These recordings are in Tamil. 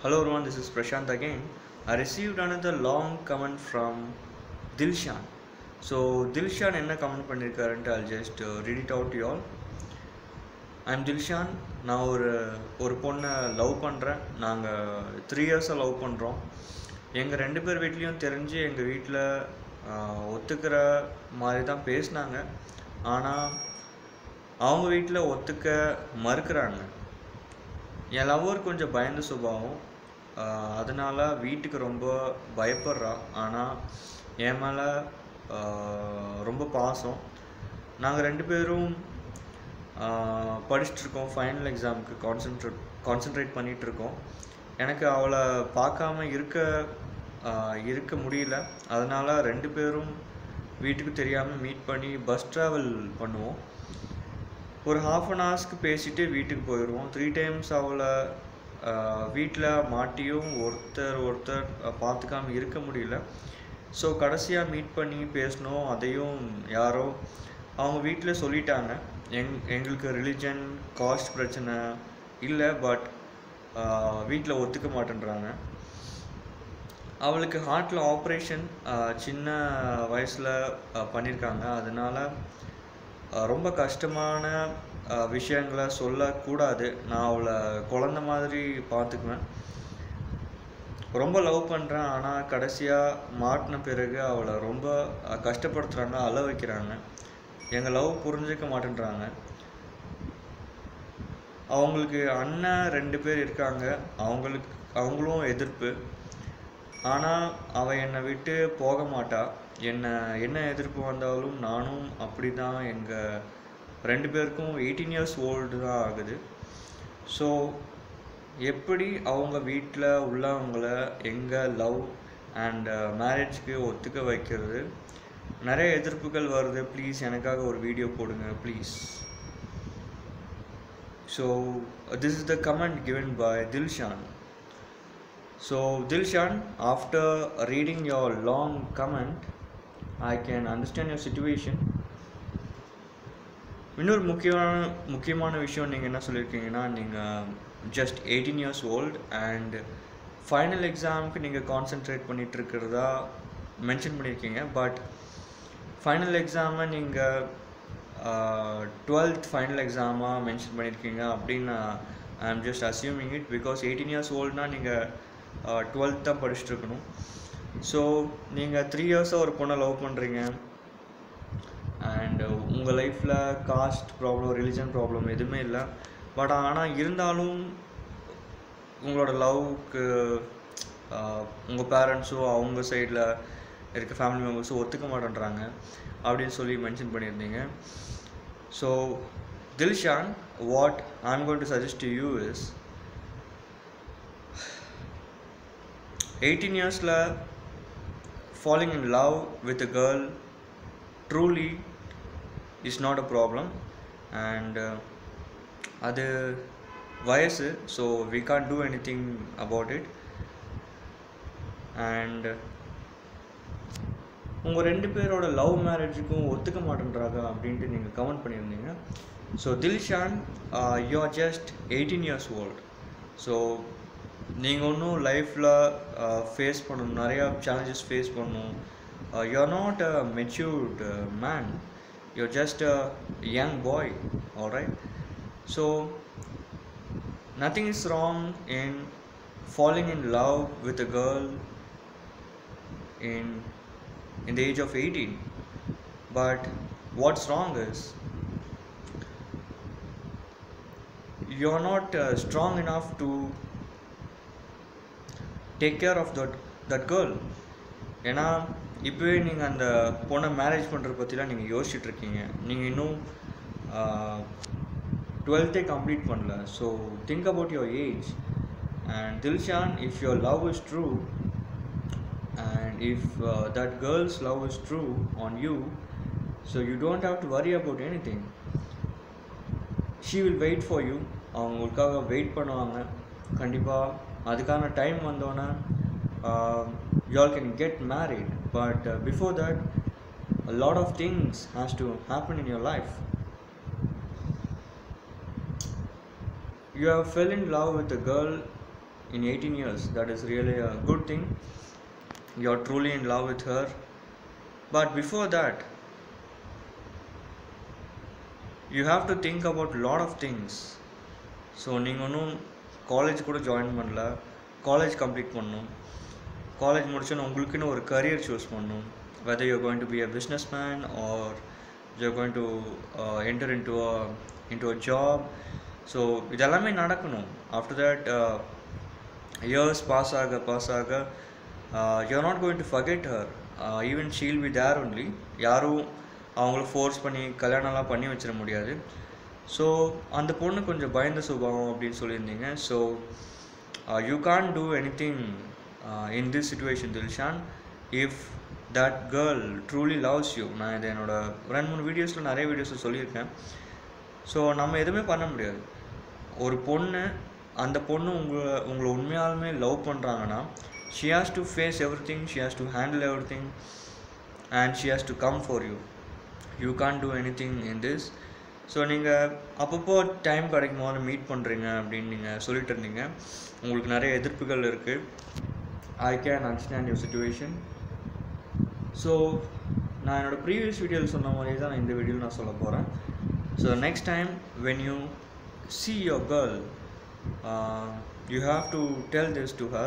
Hello everyone, this is Prashant again. I received another long comment from Dilshan. So Dilshan என்ன comment பண்ணிருக்காருன்ட்டு I'll just read it out to you all. I'm Dilshan. நான் ஒரு பொண்ணை லவ் பண்ணுறேன். நாங்கள் 3 இயர்ஸாக லவ் பண்ணுறோம். எங்கள் 2 பேர் வீட்லேயும் தெரிஞ்சு எங்கள் வீட்டில் ஒத்துக்கிற மாதிரி தான் பேசினாங்க. ஆனால் அவங்க வீட்டில் ஒத்துக்க மறுக்கிறாங்க. என் லவ்வர் கொஞ்சம் பயந்த சுபாவம், அதனால் வீட்டுக்கு ரொம்ப பயப்படுறா. ஆனால் என் மேலே ரொம்ப பாசம். நாங்கள் 2 பேரும் படிச்சுட்ருக்கோம். ஃபைனல் எக்ஸாமுக்கு கான்சென்ட்ரேட் பண்ணிகிட்ருக்கோம். எனக்கு அவளை பார்க்காம இருக்க முடியல. அதனால் 2 பேரும் வீட்டுக்கு தெரியாமல் மீட் பண்ணி பஸ் ட்ராவல் பண்ணுவோம். ஒரு ½ an hour பேசிட்டு வீட்டுக்கு போயிடுவோம். 3 times அவளை வீட்டில் மாட்டியும் ஒருத்தர் பார்த்துக்காமல் இருக்க முடியல. ஸோ கடைசியாக மீட் பண்ணி பேசணும். அதையும் யாரோ அவங்க வீட்டில் சொல்லிட்டாங்க. எங்களுக்கு ரிலிஜன் காஸ்ட் பிரச்சனை இல்லை, பட் வீட்டில் ஒத்துக்க மாட்டேன்றாங்க. அவளுக்கு ஹார்ட்டில் ஆப்ரேஷன் சின்ன வயசில் பண்ணியிருக்காங்க. அதனால் ரொம்ப கஷ்டமான விஷயங்களை சொல்லக்கூடாது. நான் அவளை குழந்த மாதிரி பார்த்துக்குவேன். ரொம்ப லவ் பண்ணுறேன். ஆனால் கடைசியாக மாட்டின பிறகு அவளை ரொம்ப கஷ்டப்படுத்துகிறாங்க, அழ வைக்கிறாங்க. எங்கள் லவ் புரிஞ்சிக்க மாட்டேன்றாங்க. அவங்களுக்கு அண்ணன் 2 பேர் இருக்காங்க. அவங்களும் எதிர்ப்பு. ஆனால் அவள் என்னை விட்டு போக மாட்டா. என்ன எதிர்ப்பு வந்தாலும் நானும் அப்படி தான். எங்கள் 2 பேருக்கும் 18 years old தான் ஆகுது. ஸோ எப்படி அவங்க வீட்டில் உள்ளவங்கள எங்கள் லவ் அண்ட் மேரேஜ்க்கு ஒத்துக்க வைக்கிறது? நிறைய எதிர்ப்புகள் வருது. ப்ளீஸ் எனக்காக ஒரு வீடியோ போடுங்க please. So this is the comment given by Dilshan. So Dilshan, after reading your long comment, I can understand your situation. இன்னொரு முக்கியமான விஷயம் நீங்கள் என்ன சொல்லியிருக்கீங்கன்னா, நீங்கள் just 18 years old and final எக்ஸாமுக்கு நீங்கள் கான்சென்ட்ரேட் பண்ணிகிட்டு இருக்கிறதா மென்ஷன் பண்ணியிருக்கீங்க. பட் ஃபைனல் எக்ஸாமை நீங்கள் 12th ஃபைனல் எக்ஸாமாக மென்ஷன் பண்ணியிருக்கீங்க அப்படின்னு I am just assuming it. Because 18 years oldனால் நீங்கள் 12th தான் படிச்சுட்ருக்கணும். ஸோ நீங்கள் 3 yearsஆக ஒரு பொண்ணை லவ் பண்ணுறீங்க. அண்ட் உங்கள் லைஃப்பில் காஸ்ட் ப்ராப்ளம், ரிலிஜன் ப்ராப்ளம் எதுவுமே இல்லை. பட் ஆனால் இருந்தாலும் உங்களோட லவ்வுக்கு உங்கள் பேரண்ட்ஸோ அவங்க சைடில் இருக்க ஃபேமிலி மெம்பர்ஸோ ஒத்துக்க மாட்டேன்றாங்க அப்படின்னு சொல்லி மென்ஷன் பண்ணியிருந்தீங்க. So Dilshan, what I'm going to suggest to you is 18 yearsல falling in love with a girl truly is not a problem. And அது வயசு, so we can't do anything about it. And உங்கள் 2 பேரோட லவ் மேரேஜுக்கும் ஒத்துக்க மாட்டேன்றாங்க அப்படின்ட்டு நீங்கள் கமெண்ட் பண்ணியிருந்தீங்க. So Dilshan, you are just 18 years old. So நீங்கள் ஒன்றும் லைஃப்பில் ஃபேஸ் பண்ணணும், நிறையா சேலஞ்சஸ் ஃபேஸ் பண்ணணும். You are not a matured man. You're just a young boy, alright? So nothing is wrong in falling in love with a girl in the age of 18. But what's wrong is you're not strong enough to take care of that girl. ஏன்னா இப்போவே நீங்கள் அந்த பொண்ணை மேரேஜ் பண்ணுறத பற்றிலாம் நீங்கள் யோசிச்சுட்ருக்கீங்க. நீங்கள் இன்னும் 12th கம்ப்ளீட் பண்ணல. So think about your age. And Dilshan, if your love is true and if that girl's love is true on you, so you don't have to worry about anything. She will wait for you. அவங்க உங்களுக்காக வெயிட் பண்ணுவாங்க கண்டிப்பாக. அதுக்கான டைம் வந்தோன்னே you all can get married. But before that, a lot of things has to happen in your life. You have fell in love with a girl in 18 years. That is really a good thing. You're truly in love with her. But before that, you have to think about a lot of things. So நீங்கள் ஒன்றும் காலேஜ் கூட ஜாயின் பண்ணல, காலேஜ் கம்ப்ளீட் பண்ணணும். காலேஜ் முடிச்சோன்னா உங்களுக்குன்னு ஒரு கரியர் சூஸ் பண்ணணும். whether you're going to be a businessman or you're going to enter into a job. So இதெல்லாமே நடக்கணும். ஆஃப்டர் தட் இயர்ஸ் பாஸ் ஆக you're not going to forget her. Even she'll be there only. யாரும் அவங்கள ஃபோர்ஸ் பண்ணி கல்யாணம்லாம் பண்ணி வச்சிட முடியாது. ஸோ அந்த பொண்ணு கொஞ்சம் பயந்த சுபாவம் அப்படின்னு சொல்லியிருந்தீங்க. So you can do anything in this situation Dilshan if that girl truly loves you. நான் இதை என்னோடய 2-3 வீடியோஸில் நிறைய வீடியோஸில் சொல்லியிருக்கேன். ஸோ நம்ம எதுவுமே பண்ண முடியாது. ஒரு பொண்ணு, அந்த பொண்ணு உங்களை உண்மையாலுமே லவ் பண்ணுறாங்கன்னா she has to face everything, she has to handle everything, and she has to come for you. You can't do anything in this. ஸோ நீங்கள் அப்பப்போ டைம் கிடைக்கும் போது மீட் பண்ணுறீங்க அப்படின்னு நீங்கள் சொல்லிட்டு இருந்தீங்க. உங்களுக்கு நிறைய எதிர்ப்புகள் இருக்குது. I can understand your situation. So நான் என்னோடய ப்ரீவியஸ் வீடியோவில் சொன்ன மாதிரி தான் நான் இந்த வீடியோவில் நான் சொல்ல போகிறேன். So next time when you see your girl, you have to tell this to her.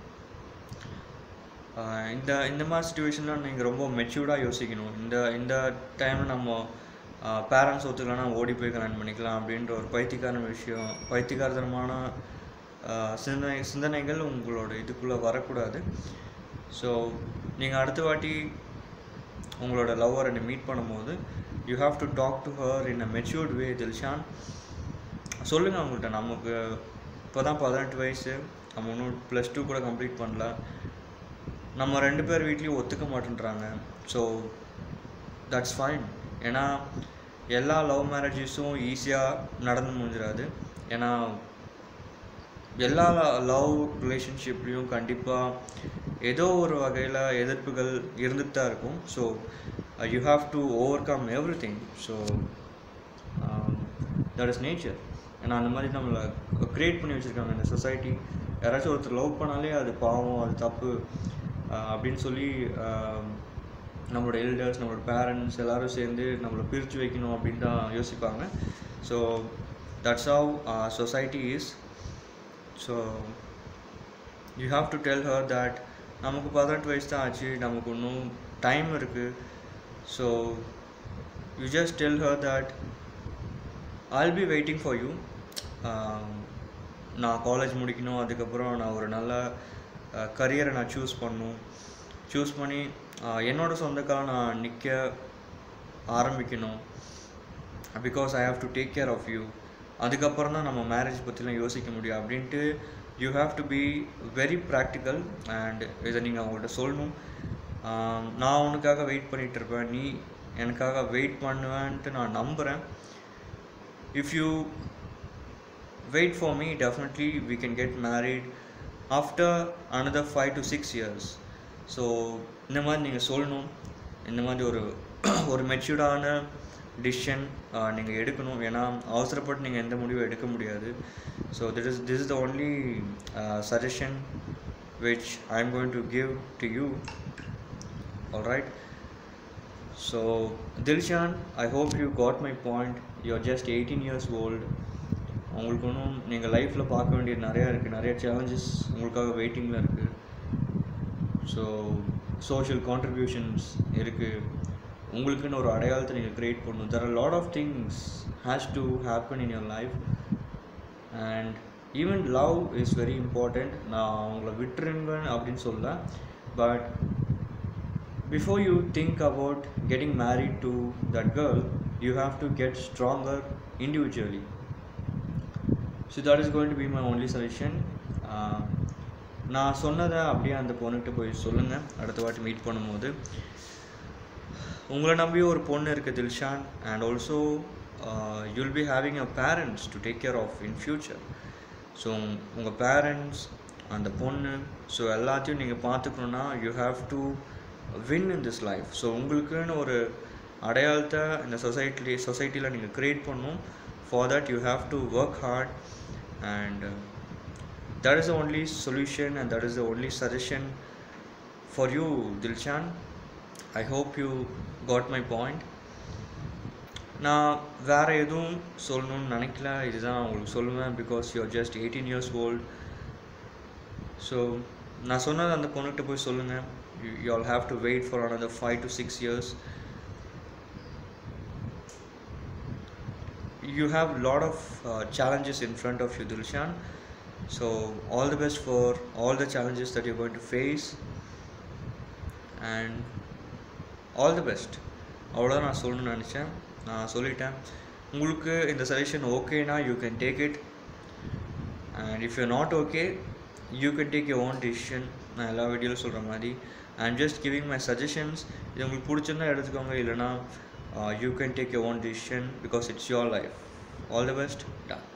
இந்த மாதிரி சுச்சுவேஷனில் நீங்கள் ரொம்ப மெச்சூர்டாக யோசிக்கணும். இந்த டைமில் நம்ம பேரண்ட்ஸ் ஒத்துக்கலன்னா ஓடி போய் கல்யாணம் பண்ணிக்கலாம் அப்படின்ற ஒரு பைத்தியக்காரத்தனமான சிந்தனைகள் உங்களோட இதுக்குள்ளே வரக்கூடாது. ஸோ நீங்கள் அடுத்த வாட்டி உங்களோட லவ்வரை மீட் பண்ணும்போது you have to talk to her in a matured way. Dilshan சொல்லுங்கள் அவங்கள்ட்ட, நமக்கு இப்போ தான் 18 வயசு, நம்ம இன்னும் +2 கூட கம்ப்ளீட் பண்ணல, நம்ம 2 பேர் வீட்லேயும் ஒத்துக்க மாட்டேன்றாங்க. So that's fine. ஏன்னா எல்லா லவ் மேரேஜஸும் ஈஸியாக நடந்து முடிஞ்சிடாது. ஏன்னா எல்லா லவ் ரிலேஷன்ஷிப்லேயும் கண்டிப்பாக ஏதோ ஒரு வகையில் எதிர்ப்புகள் இருந்துட்டு தான் இருக்கும். So you have to overcome everything. So that is nature. ஏன்னா அந்த மாதிரி நம்மளை க்ரியேட் பண்ணி வச்சுருக்காங்க இந்த சொசைட்டி. யாராச்சும் ஒருத்தர் லவ் பண்ணாலே அது பாவம், அது தப்பு அப்படின்னு சொல்லி நம்மளோட எல்டர்ஸ், நம்மளோட பேரண்ட்ஸ் எல்லோரும் சேர்ந்து நம்மளை பிரித்து வைக்கணும் அப்படின்னு தான் யோசிப்பாங்க. So that's how society is. So you have to tell her that நமக்கு 18 வயசு தான் ஆச்சு, நமக்கு இன்னும் டைம் இருக்குது. So you just tell her that I'll be waiting for you. நான் காலேஜ் முடிக்கணும், அதுக்கப்புறம் நான் ஒரு நல்ல கரியரை நான் சூஸ் பண்ணி என்னோடய சொந்த காலம் நான் நிற்க ஆரம்பிக்கணும். Because I have to take care of you. அதுக்கப்புறம் தான் நம்ம மேரேஜ் பற்றிலாம் யோசிக்க முடியும் அப்படின்ட்டு you have to be very practical. And இதை நீங்கள் அவங்கள்ட்ட சொல்லணும். நான் உனக்காக வெயிட் பண்ணிகிட்ருப்பேன், நீ எனக்காக வெயிட் பண்ணுவேன்ட்டு நான் நம்புகிறேன். If you wait for me, definitely we can get married after another 5 to 6 years. So இந்த மாதிரி நீங்கள் சொல்லணும். இந்த மாதிரி ஒரு மெச்சூர்டான டிசிஷன் நீங்கள் எடுக்கணும். ஏன்னா அவசரப்பட்டு நீங்கள் எந்த முடிவும் எடுக்க முடியாது. So this is the only suggestion which I am going to give to you. All right. So Dilshan, I hope you got my point. You're just 18 years old. உங்களுக்கு இன்னும் நீங்கள் லைஃப்பில் பார்க்க வேண்டியது நிறையா இருக்குது, நிறைய சேலஞ்சஸ் உங்களுக்காக வெயிட்டிங்கில் இருக்குது. ஸோ சோஷியல் கான்ட்ரிபியூஷன்ஸ் இருக்குது. உங்களுக்குன்னு ஒரு அடையாளத்தை நீங்கள் க்ரியேட் பண்ணணும். there are a lot of things has to happen in your life, and even love is very important. நான் உங்களை விட்டுருங்க அப்படின்னு சொல்ல, but before you think about getting married to that girl, you have to get stronger individually. So that is going to be my only suggestion. நான் சொன்னதை அப்படியே அந்த பொண்ணுகிட்ட போய் சொல்லுங்கள் அடுத்த வாட்டி மீட் பண்ணும்போது. உங்களை நம்பியும் ஒரு பொண்ணு இருக்குது Dilshan. And also you'll be having a parents to take care of in future. So உங்கள் பேரண்ட்ஸ், அந்த பொண்ணு, ஸோ எல்லாத்தையும் நீங்கள் பார்த்துக்கணுன்னா you have to win in this life. ஸோ உங்களுக்குன்னு ஒரு அடையாளத்தை இந்த சொசைட்டியில் நீங்கள் க்ரியேட் பண்ணணும். For that you have to work hard, and that is the only solution and that is the only suggestion for you, Dilshan. I hope you got my point. நான் வேறு எதுவும் சொல்லணும்னு நினைக்கல, இதுதான் உங்களுக்கு சொல்லுவேன். Because you are just 18 years old. So நான் சொன்னது அந்த பொண்ணுகிட்ட போய் சொல்லுங்கள். You all have to wait for another 5 to 6 years. You have a lot of challenges in front of you, Dilshan. So all the best for all the challenges that you're going to face, and all the best. அவ்வளோதான் நான் சொல்லணும்னு நினச்சேன், நான் சொல்லிட்டேன். உங்களுக்கு இந்த சஜஷன் ஓகேனா you can take it, and if you not okay you can take your own decision. நான் எல்லா வீடியோவில் சொல்கிற மாதிரி I am just giving my suggestions. இது உங்களுக்கு பிடிச்சிருந்தா எடுத்துக்கோங்க, இல்லைனா you can take your own decision because it's your life. All the best. Done.